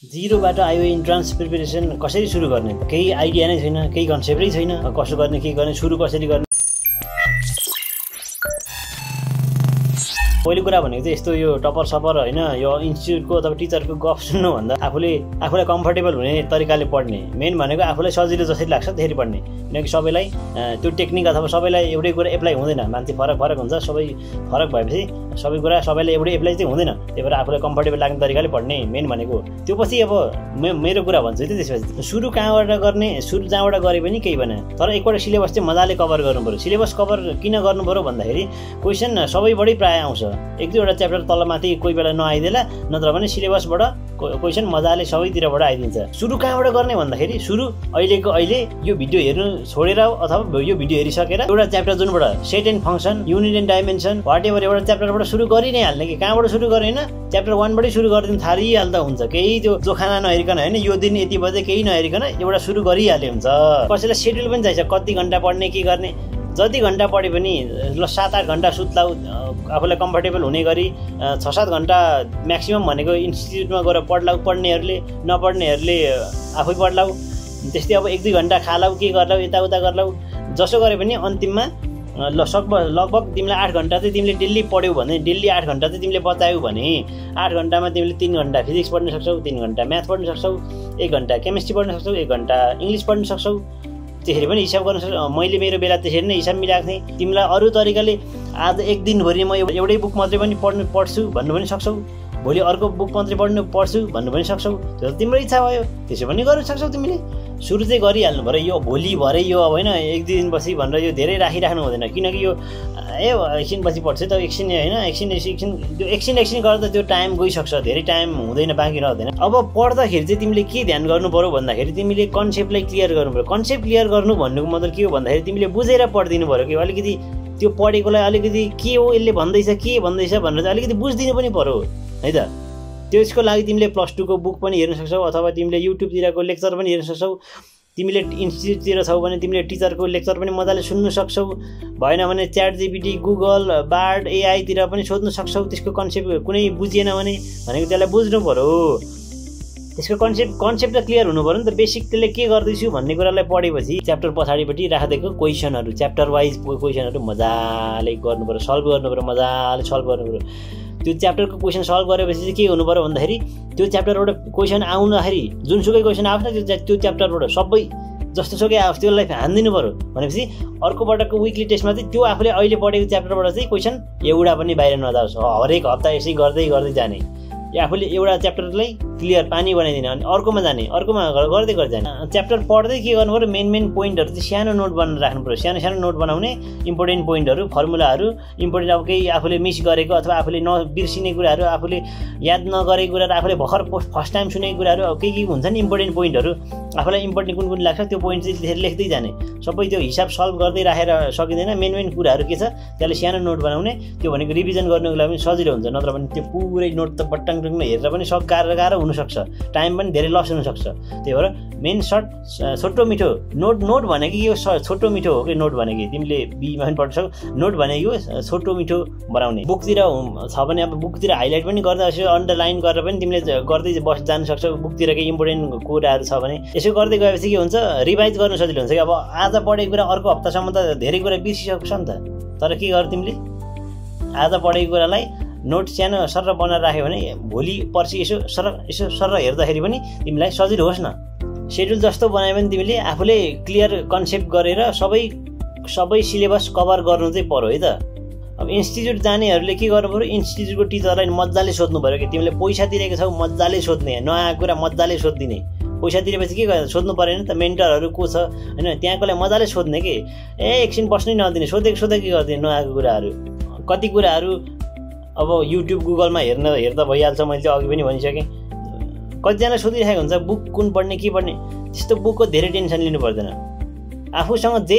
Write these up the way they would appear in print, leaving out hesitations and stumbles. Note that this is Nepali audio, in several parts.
जिरोबाट आयो इन्ट्रान्स प्रिपरेसन कसरी सुरु गर्ने केही आइडिया नै छैन, केही कन्सेप्टै छैन, कसो गर्ने के गर्ने सुरु कसरी गर्ने। पहिलो कुरा भनेको चाहिँ यस्तो यो टपर सपर हैन, यो इन्स्टिट्युटको अथवा टिचरको गफ सुन्नु भन्दा आफूलाई कम्फर्टेबल हुने तरिकाले पढ्ने। मेन भनेको आफूलाई सजिलो जसरी लाग्छ त्यसरी पढ्ने, किनकि सबैलाई त्यो टेक्निक अथवा सबैलाई एउटै कुरा एप्लाई हुँदैन। मान्छे फरक हुन्छ, सबै फरक भएपछि सबै कुरा सबैलाई एउटै एप्लाई चाहिँ हुँदैन। त्यही भएर आफूलाई कम्फर्टेबल लाग्ने तरिकाले पढ्ने मेन भनेको त्यो। पछि अब मेरो कुरा भन्छु त, त्यसपछि सुरु कहाँबाट गर्ने, सुरु जहाँबाट गरे पनि केही भएन, तर एकपल्ट सिलेबस चाहिँ मजाले कभर गर्नु पर्यो। सिलेबस कभर किन गर्नु पर्यो भन्दाखेरि क्वेसन सबैबाटै प्राय आउँछ, एक दुईवटा च्याप्टर तलमाथि कोही बेला नआइदेला, नत्र भने सिलेबसबाट क्वेसन मजाले सबैतिरबाट आइदिन्छ। सुरु कहाँबाट गर्ने भन्दाखेरि सुरु अहिले यो भिडियो हेर्नु छोडेर अथवा यो भिडियो हेरिसकेर एउटा च्याप्टर जुनबाट set and function, unit and dimension, whatever एउटा च्याप्टरबाट सुरु गरि नै हाल्ने। कि कहाँबाट सुरु गर्ने होइन, च्याप्टर 1 बाटै सुरु गरिदिनु थालिहाल्दा हुन्छ। केही त्यो जोखाना नहेरिकन होइन, यो दिन यति बजे केही नहेरिकन एउटा सुरु गरिहाले हुन्छ। कसैलाई सेड्युल पनि चाहिन्छ, कति घन्टा पढ्ने के गर्ने। जति घन्टा पढे पनि ल 7-8 घन्टा सुत्लाउ, आफूलाई कम्फर्टेबल हुने गरी 6-7 घन्टा म्याक्सिमम भनेको इन्स्टिट्युटमा गएर पढ्लाउ, पढ्नेहरूले नपढ्नेहरूले आफै पढ्लाउ। त्यस्तै अब 1-2 घन्टा खालाउ, के गर्लाउ, यताउता गर्लाउ। जसो गरे पनि अन्तिममा लगभग तिमीलाई 8 घन्टा चाहिँ तिमीले डेली पढ्यौ भने, डेली 8 घन्टा चाहिँ तिमीले बचायौ भने 8 घन्टामा तिमीले 3 घन्टा फिजिक्स पढ्न सक्छौ, 3 घन्टा म्याथ पढ्न सक्छौ, 1 घन्टा केमिस्ट्री पढ्न सक्छौ, 1 घन्टा इङ्ग्लिस पढ्न सक्छौ। त्यसरी पनि हिसाब गर्न सक्छौ। मैले मेरो बेला त्यसरी नै हिसाब मिलाएको थिएँ। तिमीलाई अरू तरिकाले आज एक दिनभरि म एउटै बुक मात्रै पनि पढ्छु भन्नु पनि सक्छौ, भोलि अर्को बुक मात्रै पढ्छु भन्नु पनि सक्छौ। त्यो तिम्रो इच्छा भयो, त्यसो पनि गर्न सक्छौ तिमीले। सुरु चाहिँ गरिहाल्नु पर्यो। यो भोलि भरे यो अब होइन 1-2 दिन पछि भनेर यो धेरै राखिराख्नु हुँदैन, किनकि यो एकछिन पछि पढ्छु त एकछिन होइन, एकछिन गर्दा त्यो टाइम गइसक्छ, धेरै टाइम हुँदैन, बाँकी रहँदैन। अब पढ्दाखेरि चाहिँ तिमीले के ध्यान गर्नु पर्यो भन्दाखेरि तिमीले कन्सेप्टलाई क्लियर गर्नु पर्यो। कन्सेप्ट क्लियर गर्नु भन्नुको मतलब के हो भन्दाखेरि तिमीले बुझेर पढिदिनु पर्यो। कि अलिकति त्यो पढेकोलाई अलिकति के हो यसले भन्दैछ भनेर चाहिँ अलिकति बुझिदिनु पनि पर्यो है त। त्यसको लागि तिमीले +2 को बुक पनि हेर्न सक्छौ, अथवा तिमीले युट्युबतिरको लेक्चर पनि हेर्न सक्छौ। तिमीले इन्स्टिट्युटतिर छौ भने तिमीले टिचरको लेक्चर पनि मजाले सुन्नु सक्छौ। भएन भने ChatGPT, गुगल, बार्ड, AI तिर पनि सोध्नु सक्छौ। त्यसको कन्सेप्ट कुनै बुझिएन भने भनेको त्यसलाई बुझ्नु पर्यो। त्यसको कन्सेप्ट त क्लियर हुनु पर्यो नि त। बेसिक त्यसले के गर्दैछु भन्ने कुरालाई पढेपछि च्याप्टर पछाडिपट्टि राखिदिएको क्वेसनहरू, च्याप्टर वाइज क्वेसनहरू मजाले गर्नु पर्यो, सल्भ गर्नु पर्यो, मजाले सल्भ गर्नु पर्यो। त्यो च्याप्टरको क्वेसन सल्भ गरेपछि चाहिँ के हुनु पर्यो भन्दाखेरि त्यो च्याप्टरबाट क्वेसन आउँदाखेरि जुनसुकै क्वेसन आओस् न त्यो च्याप्टरबाट सबै जस्तोसुकै आओस् त्यसलाई हानिदिनु पर्यो। भनेपछि अर्कोपटकको विकली टेस्टमा चाहिँ त्यो आफूले अहिले पढेको च्याप्टरबाट चाहिँ क्वेसन एउटा पनि बाहिर नजाओस्। हरेक हप्ता यसै गर्दै जाने। आफूले एउटा च्याप्टरलाई क्लियर पानी बनाइदिने अनि अर्कोमा जाने, अर्कोमा गर्दै जाने। च्याप्टर पढ्दै के गर्नु पर्यो, मेन पोइन्टहरू चाहिँ सानो नोट बनाएर राख्नु पर्यो। सानो नोट बनाउने, इम्पोर्टेन्ट पोइन्टहरू, फर्मुलाहरू, इम्पोर्टेन्ट अब केही आफूले मिस गरेको अथवा आफूले नबिर्सिने कुराहरू, आफूले याद नगरेको कुराहरू, आफूले भर्खर फर्स्ट टाइम सुनेको कुराहरू, अब के हुन्छ नि इम्पोर्टेन्ट पोइन्टहरू, आफूलाई इम्पोर्टेन्ट कुन लाग्छ त्यो पोइन्ट चाहिँ लेख्दै जाने। सबै त्यो हिसाब सल्भ गर्दै राखेर सकिँदैन। मेन कुराहरू के छ त्यसलाई सानो नोट बनाउने। त्यो भनेको रिभिजन गर्नुको लागि पनि सजिलो हुन्छ। नत्र भने त्यो पुरै नोट त बट्टाङटुङमा हेरेर पनि गाह्रो हुनसक्छ, टाइम पनि धेरै लस हुनसक्छ। त्यही भएर मेन छोटो मिठो नोट भनेको यो छोटो मिठो हो कि नोट भनेको तिमीले बीमा पनि पढ्न सक्छौ। नोट भनेको छोटो मिठो बनाउने। बुकतिर छ भने अब बुकतिर हाइलाइट पनि गर्दा अन्डरलाइन गरेर पनि तिमीले गर्दै जान सक्छौ। बुकतिर केही इम्पोर्टेन्ट कुराहरू छ भने यसो गर्दै गएपछि के हुन्छ, रिभाइज गर्नु सजिलो हुन्छ। कि अब आज पढेको कुरा अर्को हप्तासम्म त धेरै कुरा बिर्सिसक्छ नि त। तर के गर तिमीले आज पढेको कुरालाई नोट सानो सर बनाएर राख्यो भने भोलि पर्सि यसो सर हेर्दाखेरि पनि तिमीलाई सजिलो होस् न। सेड्युल जस्तो बनायो भने तिमीले आफूले क्लियर कन्सेप्ट गरेर सबै सिलेबस कभर गर्नु चाहिँ पर्यो है त। अब इन्स्टिट्युट जानेहरूले के गर्नु पर्यो, इन्स्टिट्युटको टिचरलाई मजाले सोध्नु पर्यो। कि तिमीले पैसा तिरेको छौ मजाले सोध्ने, नआएको कुरा मजाले सोधिदिने। पैसा तिरेपछि के गर्नु सोध्नु परेन त, मेन्टरहरू को छ होइन त्यहाँकोलाई मजाले सोध्ने। कि एकछिन बस्नै नदिने, सोधेको के गरिदिने नआएको कुराहरू। कति कुराहरू अब युट्युब गुगलमा हेर्दा भइहाल्छ। मैले त्यो अघि पनि भनिसकेँ। कतिजना सोधिरहेको हुन्छ बुक कुन पढ्ने के पढ्ने। त्यस्तो बुकको धेरै टेन्सन लिनु पर्दैन। आफूसँग जे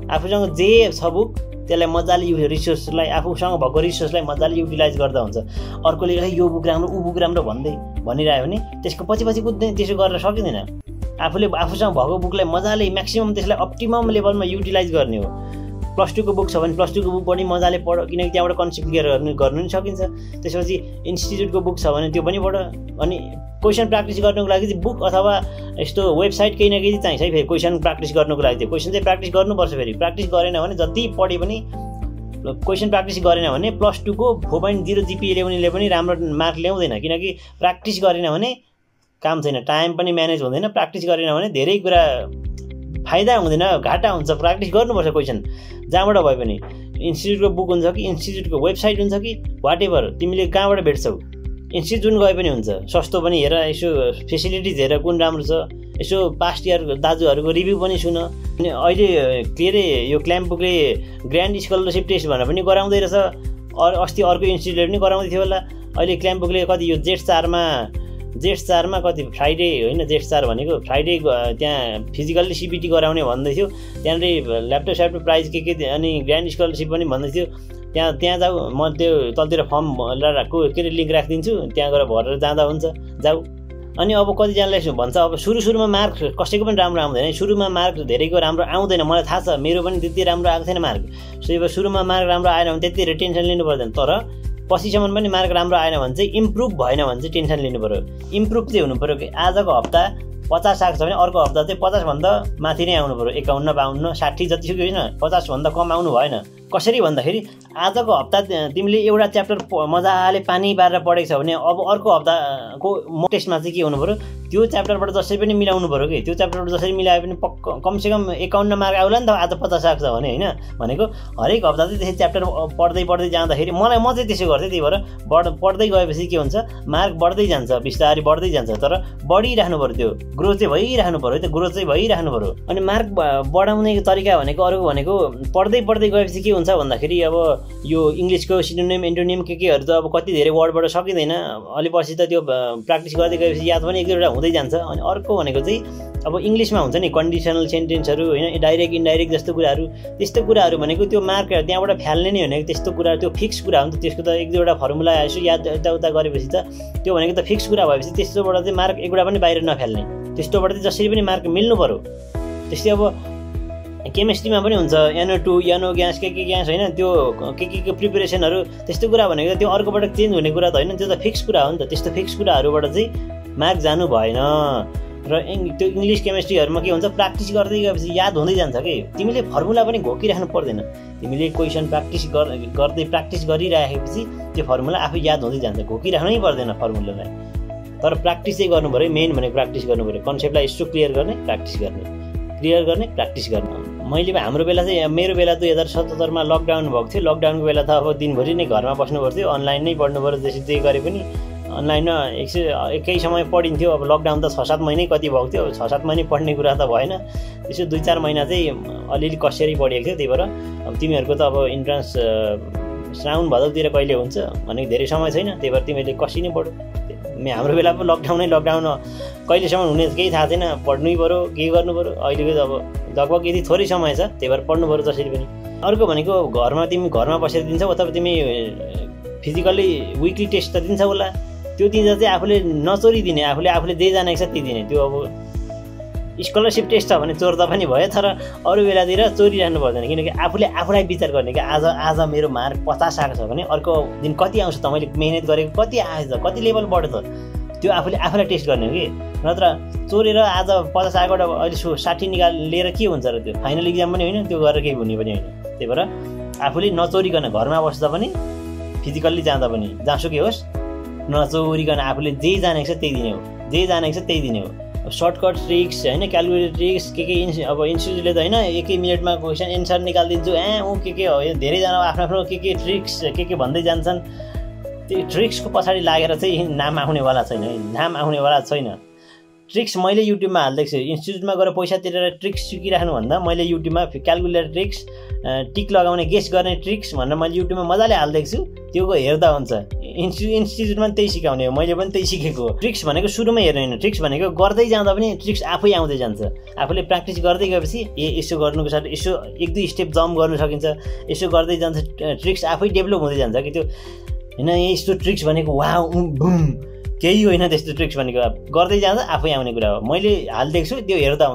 छ बुक त्यसलाई मजाले रिसोर्सलाई, आफूसँग भएको रिसोर्सलाई मजाले युटिलाइज गर्दा हुन्छ। अर्कोले यो बुक राम्रो ऊ बुक राम्रो भनिरह्यो भने त्यसको पछि कुद्दैन, त्यसो गरेर सकिँदैन। आफूसँग भएको बुकलाई मजाले म्याक्सिमम त्यसलाई अप्टिमम लेभलमा युटिलाइज गर्ने हो। प्लस 2 को बुक छ भने प्लस 2 को बुक पनि मजाले पढ, किनकि त्यहाँबाट कन्सेप्ट क्लियर गर्नु नि सकिन्छ। त्यसपछि इन्स्टिट्युटको बुक छ भने त्यो पनि पढ। अनि क्वेसन प्र्याक्टिस गर्नुको लागि चाहिँ बुक अथवा यस्तो वेबसाइट केही न केही चाहिन्छ है। फेरि क्वेसन प्र्याक्टिस गर्नुको लागि त्यो क्वेसन चाहिँ प्र्याक्टिस गर्नुपर्छ। फेरि प्र्याक्टिस गरेन भने जति पढे पनि क्वेसन प्र्याक्टिस गरेन भने प्लस 2 को 4.0 GPA ल्याउनेले पनि राम्रो मार्क ल्याउँदैन, किनकि प्र्याक्टिस गरेन भने काम छैन, टाइम पनि म्यानेज हुँदैन। प्र्याक्टिस गरेन भने धेरै कुरा फाइदा हुँदैन, घाटा हुन्छ। प्र्याक्टिस गर्नुपर्छ क्वेसन जहाँबाट भए पनि। इन्स्टिट्युटको बुक हुन्छ कि इन्स्टिट्युटको वेबसाइट हुन्छ कि वाट एभर, तिमीले कहाँबाट भेट्छौ, इन्स्टिट्युट जुन गए पनि हुन्छ। सस्तो पनि हेर, यसो फेसिलिटिज हेर कुन राम्रो छ, यसो पास्ट इयर दाजुहरूको रिभ्यू पनि सुन। अनि अहिले के अरे यो क्ल्याम्पबुकले ग्रान्ड स्कलरसिप टेस्ट भनेर पनि गराउँदै रहेछ। अस्ति अर्को इन्स्टिट्युटले पनि गराउँदै थियो होला। अहिले क्ल्याम्पबुकले कति यो जेड4मा कति फ्राइडे होइन, जेड4 भनेको फ्राइडे त्यहाँ फिजिकल्ली CBT गराउने भन्दै थियो। त्यहाँनिर ल्यापटप प्राइज के अनि ग्रान्ड स्कलरसिप पनि भन्दै थियो। त्यहाँ जाऊ, म त्यो तलतिर फर्म के अरे लिङ्क राखिदिन्छु, त्यहाँ गएर भरेर जाँदा हुन्छ, जाऊ। अनि अब कतिजनाले भन्छ अब सुरुमा मार्क कसैको पनि राम्रो आउँदैन। सुरुमा मार्क धेरैको राम्रो आउँदैन, मलाई थाहा छ, मेरो पनि त्यति राम्रो आएको छैन मार्क। सो अब सुरुमा मार्क राम्रो आएन भने त्यति धेरै टेन्सन लिनु पर्दैन। तर पछिसम्म पनि मार्क राम्रो आएन भने चाहिँ इम्प्रुभ भएन भने चाहिँ टेन्सन लिनु पऱ्यो। इम्प्रुभ चाहिँ हुनु पऱ्यो कि आजको हप्ता 50 आएको छ भने अर्को हप्ता चाहिँ 50 भन्दा माथि नै आउनु पऱ्यो। 51, 52, 60 जतिसुकै होइन, 50 भन्दा कम आउनु भएन। कसरी भन्दाखेरि आजको हप्ता तिमीले एउटा च्याप्टर मजाले पानी पारेर पढेको छ भने अब अर्को हप्ताको मोक टेस्टमा चाहिँ के हुनु पऱ्यो, त्यो च्याप्टरबाट जसरी पनि मिलाउनु पऱ्यो कि। त्यो च्याप्टरबाट जसरी मिलाए पनि कमसेकम 51 मार्क आउला नि त। आज 50 आएको छ भने होइन, भनेको हरेक हप्ता चाहिँ त्यसरी च्याप्टर पढ्दै जाँदाखेरि म चाहिँ त्यसो गर्थेँ। त्यही भएर पढ्दै गएपछि के हुन्छ, मार्क बढ्दै जान्छ, बिस्तारै बढ्दै जान्छ। तर बढिराख्नु पऱ्यो, त्यो ग्रोथ चाहिँ भइराख्नु पऱ्यो, त्यो ग्रोथ चाहिँ भइराख्नु पऱ्यो। अनि मार्क बढाउने तरिका भनेको अरूको भनेको पढ्दै गएपछि के हुन्छ भन्दाखेरि अब यो इङ्ग्लिसको सिनोनिम एन्टोनिम केहरू त अब कति धेरै वर्डबाट सकिँदैन। अलि पछि त त्यो प्र्याक्टिस गर्दै गएपछि याद पनि 1-2वटा हुँदै जान्छ। अनि अर्को भनेको चाहिँ अब इङ्ग्लिसमा हुन्छ नि कन्डिसनल सेन्टेन्सहरू होइन, डाइरेक्ट इन्डाइरेक्ट जस्तो कुराहरू, त्यस्तो कुराहरू भनेको त्यो मार्क त्यहाँबाट फ्याल्ने नै भनेको त्यस्तो कुरा, त्यो फिक्स कुरा हो नि त। त्यसको त 1-2वटा फर्मुला यसो याद यताउता गरेपछि त त्यो भनेको त फिक्स कुरा भएपछि त्यस्तोबाट चाहिँ मार्क एउटा पनि बाहिर नफ्याल्ने, त्यस्तोबाट चाहिँ जसरी पनि मार्क मिल्नु पऱ्यो। त्यस्तै अब केमिस्ट्रीमा पनि हुन्छ NO2 NO ग्यास के ग्यास होइन, त्यो के प्रिपरेसनहरू, त्यस्तो कुरा भनेको त्यो अर्कोबाट चेन्ज हुने कुरा त होइन, त्यो त फिक्स कुरा हो नि त। त्यस्तो फिक्स कुराहरूबाट चाहिँ मार्क जानु भएन। र त्यो इङ्ग्लिस केमिस्ट्रीहरूमा के हुन्छ, प्र्याक्टिस गर्दै गएपछि याद हुँदै जान्छ कि। तिमीले फर्मुला पनि घोकिराख्नु पर्दैन, तिमीले क्वेसन प्र्याक्टिस गरिराखेपछि त्यो फर्मुला आफै याद हुँदै जान्छ, घोकिराख्नै पर्दैन फर्मुलालाई। तर प्र्याक्टिस चाहिँ गर्नु पऱ्यो, मेन भनेको प्र्याक्टिस गर्नु पऱ्यो। कन्सेप्टलाई यसो क्लियर गर्ने, प्र्याक्टिस गर्ने, क्लियर गर्ने, प्र्याक्टिस गर्ने। मैले हाम्रो बेला चाहिँ मेरो बेला 2077मा लकडाउन भएको थियो। लकडाउनको बेला त अब दिनभरि नै घरमा बस्नु पर्थ्यो, अनलाइन नै पढ्नु पऱ्यो। जे गरे पनि अनलाइनमा एकै समय पढिन्थ्यो। अब लकडाउन त 6-7 महिनै कति भएको थियो, 6-7 महिनै पढ्ने कुरा त भएन। त्यसो 2-4 महिना चाहिँ अलिअलि कसरी पढेको थियो। त्यही भएर अब तिमीहरूको त अब इन्ट्रान्स श्रावण भदौतिर कहिले हुन्छ भनेको धेरै समय छैन। त्यही भएर तिमीले कसरी नै पढ्यो। हाम्रो बेला पो लकडाउन कहिलेसम्म हुने केही थाहा छैन, पढ्नै पऱ्यो, के गर्नु पऱ्यो। अहिलेको त अब लगभग यदि थोरै समय छ, त्यही भएर पढ्नु पऱ्यो जसरी पनि। अर्को भनेको तिमी घरमा बसेर दिन्छौ अथवा तिमी फिजिकल्ली विकली टेस्ट त दिन्छौ होला, त्यो दिँदा चाहिँ आफूले नचोरी दिने, आफूले जे जानेको छ त्यही दिने। त्यो अब स्कलरसिप टेस्ट छ भने चोर्दा पनि भयो, तर अरू बेलातिर चोरिराख्नु पर्दैन। किनकि आफूलाई विचार गर्ने कि आज मेरो मार्क 50 आएको छ भने अर्को दिन कति आउँछ त, मैले मेहनत गरेको कति आएछ त, कति लेभल बढ्यो त, त्यो आफूलाई टेस्ट गर्ने हो कि। नत्र चोरेर आज 50 आएकोबाट अहिले 60 लिएर के हुन्छ र, त्यो फाइनल इक्जाम पनि होइन, त्यो गरेर केही हुने पनि होइन। त्यही भएर आफूले नचोरिकन घरमा बस्दा पनि फिजिकल्ली जाँदा पनि जहाँसुकै होस् नचोरिकन आफूले जे जानेको छ त्यही दिने हो। सर्टकट ट्रिक्स होइन, क्यालकुलेटर ट्रिक्स के अब इन्स्टिट्युटले त होइन 1 मिनटमा क्वेसन एन्सर निकालिदिन्छु के हो। धेरैजना आफ्नो के ट्रिक्स के भन्दै जान्छन्। त्यो ट्रिक्सको पछाडि लागेर चाहिँ नाम आउनेवाला छैन। ट्रिक्स मैले युट्युबमा हालिदिएको छु। इन्स्टिट्युटमा गएर पैसा तिरेर ट्रिक्स सिकिराख्नुभन्दा मैले युट्युबमा क्यालकुलेटर ट्रिक्स, टिक लगाउने गेस गर्ने ट्रिक्स भनेर मैले युट्युबमा मजाले हालिदिएको छु। त्यो हेर्दा हुन्छ। इन्स्टिट्युटमा पनि त्यही सिकाउने हो, मैले पनि त्यही सिकेको हो। ट्रिक्स भनेको सुरुमै हेर्नु होइन, ट्रिक्स भनेको गर्दै जाँदा पनि ट्रिक्स आफै आउँदै जान्छ। आफूले प्र्याक्टिस गर्दै गएपछि यसो गर्नुको साथ यसो 1-2 स्टेप जम्प गर्नु सकिन्छ। यसो गर्दै जान्छ, ट्रिक्स आफै डेभलप हुँदै जान्छ कि। त्यो होइन यस्तो ट्रिक्स भनेको वाउ बुम केही होइन, त्यस्तो ट्रिक्स भनेको गर्दै जाँदा आफै आउने कुरा हो। मैले हालिदिएको छु, त्यो हेर्दा हुन्छ।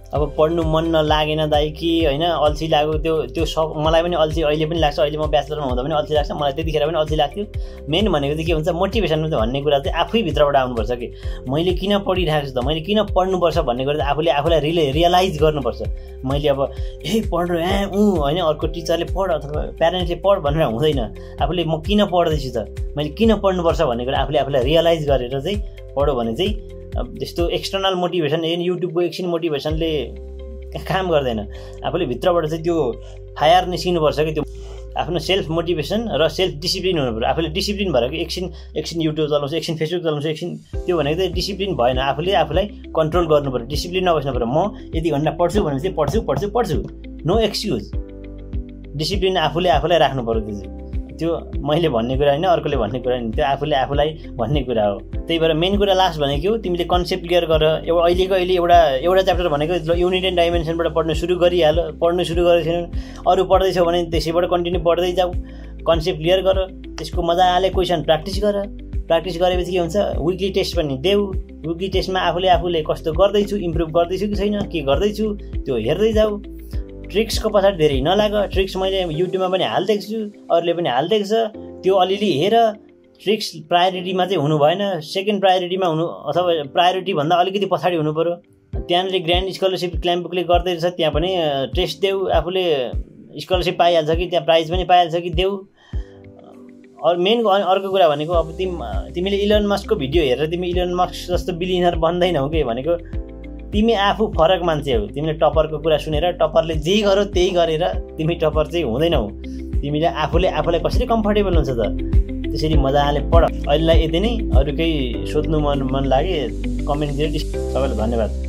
अब पढ्नु मन नलागेन दाइ कि होइन अल्छी लाग्यो त्यो सब मलाई पनि अल्छी अहिले पनि लाग्छ अहिले म ब्याचलरमा हुँदा पनि अल्छी लाग्छ मलाई त्यतिखेर पनि अल्छी लाग्थ्यो मेन भनेको चाहिँ के हुन्छ मोटिभेसन भन्ने कुरा चाहिँ आफै भित्रबाट आउनुपर्छ कि मैले किन पढिरहेको छु त मैले किन पढ्नुपर्छ भन्ने कुरा चाहिँ आफूलाई रियलाइज गर्नुपर्छ मैले अब पढ्नु होइन अर्को टिचरले पढ अथवा प्यारेन्ट्सले पढ भनेर हुँदैन आफूले म किन पढ्दैछु त मैले किन पढ्नुपर्छ भन्ने कुरा आफूलाई रियलाइज गरेर चाहिँ पढ्यो भने चाहिँ त्यस्तो एक्सटर्नल मोटिभेसन युट्युबको एकछिन मोटिभेसनले काम गर्दैन आफूले भित्रबाट चाहिँ त्यो फायर निस्किनुपर्छ कि त्यो आफ्नो सेल्फ मोटिभेसन र सेल्फ डिसिप्लिन हुनुपर्छ आफूले डिसिप्लिन भएर कि एकछिन युट्युब चलाउँछु एकछिन फेसबुक चलाउँछु एकछिन त्यो भनेको चाहिँ डिसिप्लिन भएन आफूले आफूलाई कन्ट्रोल गर्नुपर्छ डिसिप्लिन नबस्नु पर्यो म यति घन्टा पढ्छु भने चाहिँ पढ्छु नो एक्सक्युज डिसिप्लिन आफूलाई राख्नु पर्यो त्यो मैले भन्ने कुरा होइन अर्कोले भन्ने कुरा होइन त्यो आफूलाई भन्ने कुरा हो त्यही भएर मेन कुरा लास्ट भनेको तिमीले कन्सेप्ट क्लियर गर अहिले एउटा च्याप्टर भनेको युनिट एन्ड डाइमेन्सनबाट पढ्नु सुरु गरेको छैन अरू पढ्दैछौ भने त्यसैबाट कन्टिन्यू पढ्दै जाऊ कन्सेप्ट क्लियर गर त्यसको मजाले क्वेसन प्र्याक्टिस गरेपछि के हुन्छ विकली टेस्ट पनि देऊ विकली टेस्टमा आफूले कस्तो गर्दैछु इम्प्रुभ गर्दैछु कि छैन के गर्दैछु त्यो हेर्दै जाऊ ट्रिक्सको पछाडि धेरै नलाग ट्रिक्स मैले युट्युबमा पनि हालिदिएको छु अरूले पनि हालिदिएको छ त्यो अलिअलि हेर ट्रिक्स प्रायोरिटीमा चाहिँ हुनु भएन सेकेन्ड प्रायोरिटीमा हुनु अथवा प्रायोरिटीभन्दा अलिकति पछाडि हुनु पऱ्यो त्यहाँनिर ग्रान्ड स्कलरसिप क्ल्याम्पले गर्दैछ त्यहाँ पनि टेस्ट देऊ आफूले स्कलरसिप पाइहाल्छ कि त्यहाँ प्राइज पनि पाइहाल्छ कि देऊ अरू मेन अर्को कुरा भनेको अब तिमीले इलन मस्कको भिडियो हेरेर तिमी इलन मस्क जस्तो बिलियनर बन्दैनौ के भनेको तिमी आफू फरक मान्छे हो तिमीले टपरको कुरा सुनेर टपरले जे गर्यो त्यही गरेर तिमी टपर चाहिँ हुँदैनौ तिमीले आफूलाई कसरी कम्फर्टेबल हुन्छ त त्यसरी मजाले पढ अहिलेलाई यति नै अरू केही सोध्नु मन लागे कमेन्ट दिएर सबैलाई धन्यवाद